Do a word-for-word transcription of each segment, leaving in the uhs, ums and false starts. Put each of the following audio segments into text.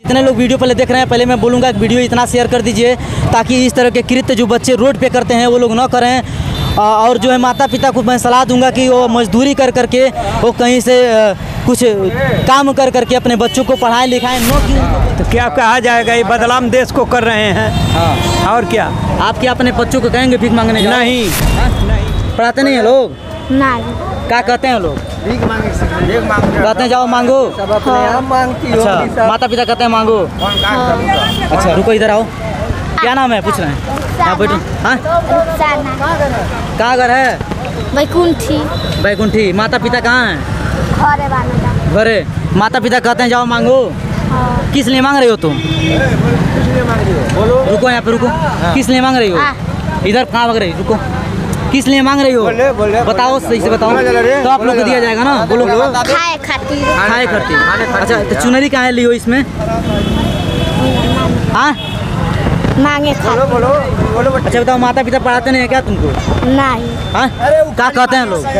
जितने लोग वीडियो पहले देख रहे हैं, पहले मैं बोलूँगा कि वीडियो इतना शेयर कर दीजिए ताकि इस तरह के कृत्य जो बच्चे रोड पे करते हैं वो लोग न करें। और जो है माता पिता को मैं सलाह दूंगा कि वो मजदूरी कर करके वो कहीं से कुछ काम कर करके अपने बच्चों को पढ़ाएं लिखाएं। नो तो क्या कहा जाएगा, ये बदनाम देश को कर रहे हैं। हाँ, और क्या आप क्या अपने बच्चों को कहेंगे भीख मांगने? नहीं, नहीं पढ़ाते नहीं है लोग? नहीं। क्या कहते हैं लोग? भीख मांगे, भीख मांगे, कहते हैं जाओ मांगो। सब अपने आप मांगती हो। अच्छा, माता पिता कहते हैं मांगो। अच्छा रुको, इधर आओ। क्या नाम है पूछ रहे हैं? हाँ बैठो। हाँ कहाँ घर है? बैकुंठी। बैकुंठी। माता पिता कहाँ हैं? घरे। माता पिता कहते हैं जाओ मांगो। हाँ। किस लिए मांग रही हो तुम? बोलो। रुको यहाँ पे रुको। किस लिए मांग रही हो? इधर कहाँ भाग रही? रुको। किस लिए मांग रही हो? बोले, बोले, बताओ, सही से बताओ तो आप लोग को दिया जाएगा ना। बोलो। खाए खाती। खाए खाती। अच्छा तो चुनरी कहाँ ली हो इसमें? हाँ मांगे बोलो, बोलो, बोलो। अच्छा बताओ, माता पिता पढ़ाते नहीं है क्या तुमको? नहीं। हाँ क्या कहते हैं लोग?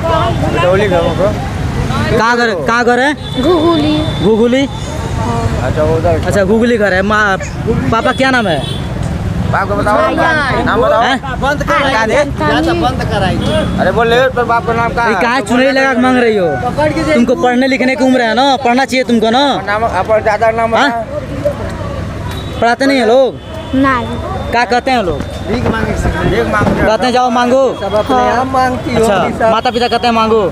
कहाँ घर कहाँ घर है? घुघुली। घुघुली। अच्छा उधर। अच्छा घुघुली घर है। माँ पापा क्या नाम है? बाप को बताओ, नाम बताओ। बंद करा दे, बंद कराइए। अरे बोले तो बाप का नाम क्या है? कहाँ चुनरी लगा के मांग रही हो? तुमको पढ़ने लिखने की उम्र है ना, पढ़ना चाहिए तुमको ना। नाम अपन दादा नाम पढ़ाते नहीं है लोग? नहीं। क्या कहते हैं लोग? भीख मांगे, भीख मांगे, कहते हैं जाओ मांगो। सब अपने आप मांगती हो। अच्छा, माता पिता कहते हैं मांगो।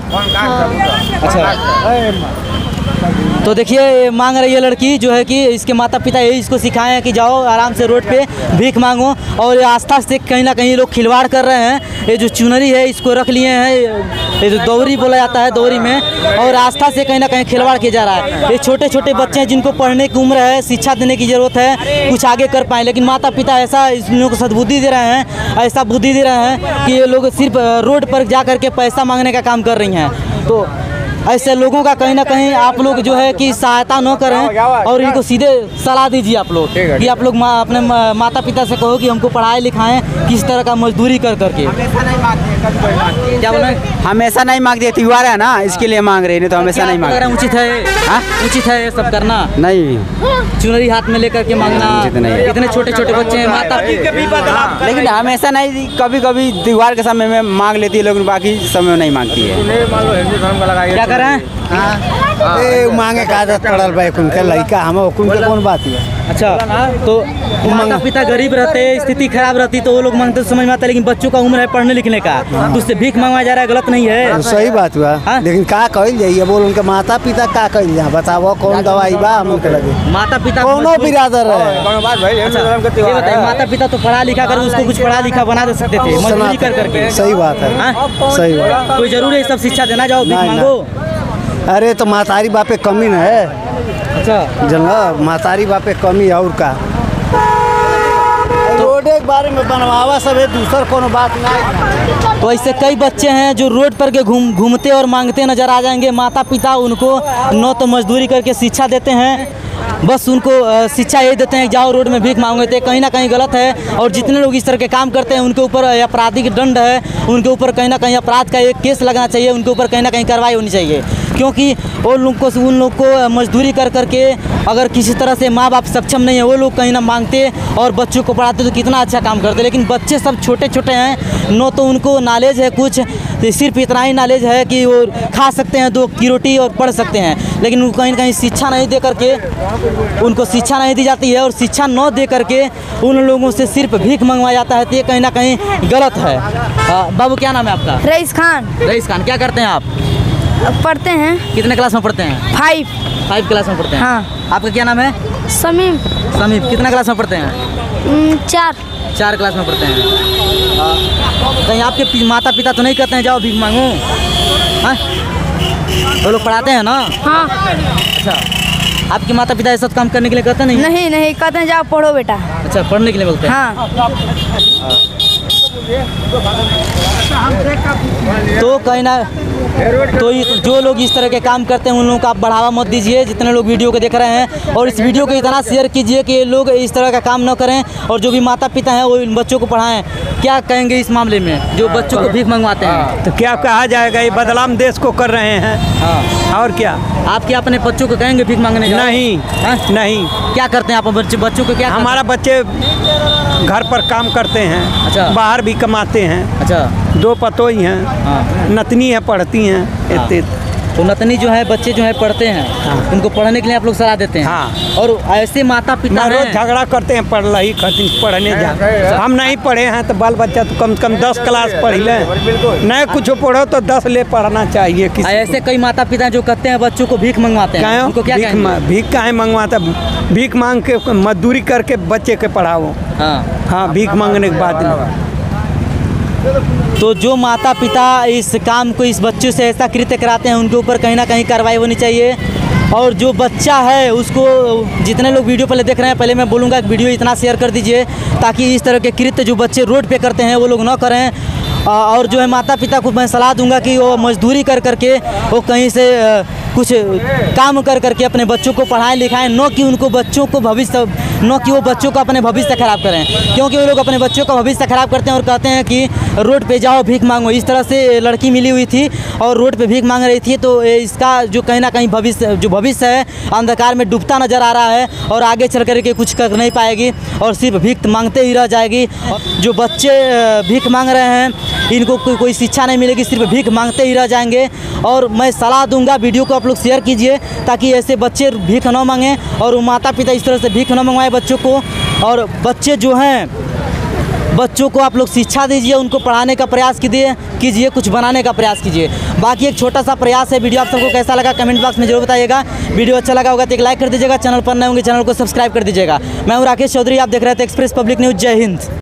अच्छा तो देखिए मांग रही है लड़की जो है कि इसके माता पिता यही इसको सिखाए हैं कि जाओ आराम से रोड पे भीख मांगो। और ये आस्था से कहीं ना कहीं लोग खिलवाड़ कर रहे हैं। ये जो चुनरी है इसको रख लिए हैं, ये जो दौरी बोला जाता है, दौरी में, और आस्था से कहीं ना कहीं खिलवाड़ किया जा रहा है। ये छोटे छोटे बच्चे हैं जिनको पढ़ने की उम्र है, शिक्षा देने की ज़रूरत है, कुछ आगे कर पाएँ, लेकिन माता पिता ऐसा इन लोगों को सद्बुद्धि दे रहे हैं, ऐसा बुद्धि दे रहे हैं कि ये लोग सिर्फ रोड पर जा कर के पैसा मांगने का काम कर रही हैं। तो ऐसे लोगों का कहीं ना कहीं आप लोग जो है कि सहायता न करें और इनको सीधे सलाह दीजिए आप लोग कि आप लोग मा, अपने माता पिता से कहो कि हमको पढ़ाए लिखाएं किस तरह का मजदूरी कर करके। क्या बोला? हमेशा नहीं मांगते, त्योहार है ना इसके लिए मांग रहे हैं, तो हमेशा नहीं मांग रहे। उचित है? उचित है ये सब करना? नहीं, चुनरी हाथ में लेकर के मांगना। इतने छोटे छोटे बच्चे हैं, माता पिता। लेकिन हमेशा नहीं, कभी कभी त्योहार के समय में मांग लेती है, लेकिन बाकी समय नहीं मांगती है। क्या कर रहे हैं? ए मांगे का आदत पड़ल भाई कुन के लड़का हम कुन के कौन बात है। अच्छा तो माता पिता गरीब रहते, स्थिति खराब रहती तो वो लोग मांगते समझ में आता, लेकिन बच्चों का उम्र है पढ़ने लिखने का तो उससे भीख मांगवाया जा रहा है, गलत नहीं है? सही बात हुआ। लेकिन का कहल जाइए बोल उनके माता पिता का कहल जा बताओ कौन दवाई बा हमके लगे? माता पिता कौनो बिरादर है। माता पिता तो पढ़ा लिखा कर उसको कुछ पढ़ा लिखा बना दे सकते थे मजदूरी कर करके। सही बात है, सही बात। कोई जरूरी है सब शिक्षा देना, जाओ भीख मांगो? अरे तो मातारी बापे कमी न है। अच्छा जनला मातारी बापे कमी और का रोड के बारे में बनवावा सब है, दूसर कोनो बात नहीं। तो ऐसे कई बच्चे हैं जो रोड पर के घूम घूमते और मांगते नजर आ जाएंगे। माता पिता उनको न तो मजदूरी करके शिक्षा देते हैं, बस उनको शिक्षा यही देते हैं जाओ रोड में भीख मांगो। तो कहीं ना कहीं गलत है। और जितने लोग इस तरह के काम करते हैं उनके ऊपर आपराधिक दंड है, उनके ऊपर कहीं ना कहीं अपराध का एक केस लगना चाहिए, उनके ऊपर कहीं ना कहीं कार्रवाई होनी चाहिए। क्योंकि वो लोग को उन लोग को मजदूरी कर करके अगर किसी तरह से माँ बाप सक्षम नहीं है, वो लोग कहीं ना मांगते और बच्चों को पढ़ाते तो कितना अच्छा काम करते। लेकिन बच्चे सब छोटे छोटे हैं, नो तो उनको नॉलेज है कुछ, सिर्फ इतना ही नॉलेज है कि वो खा सकते हैं दो की रोटी और पढ़ सकते हैं, लेकिन उनको कहीं ना कहीं शिक्षा नहीं दे करके उनको शिक्षा नहीं दी जाती है। और शिक्षा न दे करके उन लोगों से सिर्फ भीख मंगवाया जाता है, तो ये कहीं ना कहीं गलत है। बाबू क्या नाम है आपका? रईस खान। रईस खान, क्या करते हैं आप? पढ़ते हैं। कितने क्लास में पढ़ते हैं? फाइव। फाइव क्लास में पढ़ते हैं। हाँ। आपका क्या नाम है? समीम। समीम, कितना क्लास में पढ़ते हैं? चार। चार क्लास में पढ़ते हैं। कहीं आपके माता पिता तो नहीं कहते हैं जाओ भीख मांगो? हाँ वो लोग पढ़ाते हैं ना? हाँ। अच्छा, आपके माता पिता ऐसा काम करने के लिए कहते नहीं? नहीं नहीं कहते हैं जाओ पढ़ो बेटा। अच्छा, पढ़ने के लिए बोलते हैं। हाँ। तो कहीं ना तो इस- जो लोग इस तरह के काम करते हैं उन लोगों को आप बढ़ावा मत दीजिए, जितने लोग वीडियो को देख रहे हैं, और इस वीडियो को इतना शेयर कीजिए कि लोग इस तरह का काम न करें और जो भी माता पिता हैं वो इन बच्चों को पढ़ाएं। क्या कहेंगे इस मामले में जो बच्चों को भीख मंगवाते हैं? तो क्या कहा जाएगा, ये बदनाम देश को कर रहे हैं। हाँ, और क्या? आप क्या अपने बच्चों को कहेंगे भीख मांगने जाओ? नहीं, हाँ? नहीं। क्या करते हैं आप बच्चे बच्चों को? क्या करते हमारा बच्चे घर पर काम करते हैं, अच्छा। बाहर भी कमाते हैं। हैं? अच्छा, दो पतोई हैं, हाँ। नतनी है, पढ़ती हैं। हाँ। इतने तो नतनी जो है बच्चे जो है पढ़ते हैं, हाँ। उनको पढ़ने के लिए आप लोग सलाह देते हैं। हाँ। और ऐसे माता पिता ना रोज हैं झगड़ा करते हैं, पढ़ रही खातिर पढ़ने जा। हम नहीं पढ़े हैं तो बाल बच्चा तो कम से कम दस क्लास पढ़ ले, नहीं कुछ पढ़ो तो दस ले पढ़ना चाहिए किसी को। ऐसे कई माता पिता जो कहते हैं बच्चों को भीख मंगवाते हैं, क्या उनको क्या भीख कहेंगे? मा- भीख काहे मंगवाता? भीख मांग के मजदूरी करके बच्चे के पढ़ाओ। हाँ। हाँ, भीख मांगने के बाद नहीं। तो जो माता पिता इस काम को इस बच्चों से ऐसा कृत्य कराते हैं उनके ऊपर कहीं ना कहीं कार्रवाई होनी चाहिए। और जो बच्चा है उसको, जितने लोग वीडियो पहले देख रहे हैं, पहले मैं बोलूँगा कि वीडियो इतना शेयर कर दीजिए ताकि इस तरह के कृत्य जो बच्चे रोड पे करते हैं वो लोग ना करें। आ, और जो है माता पिता को मैं सलाह दूंगा कि वो मजदूरी कर करके वो कहीं से आ, कुछ काम कर करके अपने बच्चों को पढ़ाएं लिखाएं, न कि उनको बच्चों को भविष्य न कि वो बच्चों को अपने भविष्य खराब करें, क्योंकि वो लोग अपने बच्चों का भविष्य खराब करते हैं और कहते हैं कि रोड पे जाओ भीख मांगो। इस तरह से लड़की मिली हुई थी और रोड पे भीख मांग रही थी, तो इसका जो कहीं ना कहीं भविष्य जो भविष्य है अंधकार में डूबता नजर आ रहा है और आगे चल करके कुछ कर नहीं पाएगी और सिर्फ भीख मांगते ही रह जाएगी। जो बच्चे भीख मांग रहे हैं इनको कोई कोई शिक्षा नहीं मिलेगी, सिर्फ भीख मांगते ही रह जाएंगे। और मैं सलाह दूंगा, वीडियो को आप लोग शेयर कीजिए ताकि ऐसे बच्चे भीख न मांगें और वो माता पिता इस तरह से भीख न मंगवाए बच्चों को। और बच्चे जो हैं, बच्चों को आप लोग शिक्षा दीजिए, उनको पढ़ाने का प्रयास कीजिए कीजिए कुछ बनाने का प्रयास कीजिए। बाकी एक छोटा सा प्रयास है। वीडियो आप सबको कैसा लगा कमेंट बॉक्स में जरूर बताइएगा। वीडियो अच्छा लगा होगा तो एक लाइक कर दीजिएगा, चैनल पर नए होंगे चैनल को सब्सक्राइब कर दीजिएगा। मैं हूँ राकेश चौधरी, आप देख रहे थे एक्सप्रेस पब्लिक न्यूज़। जय हिंद।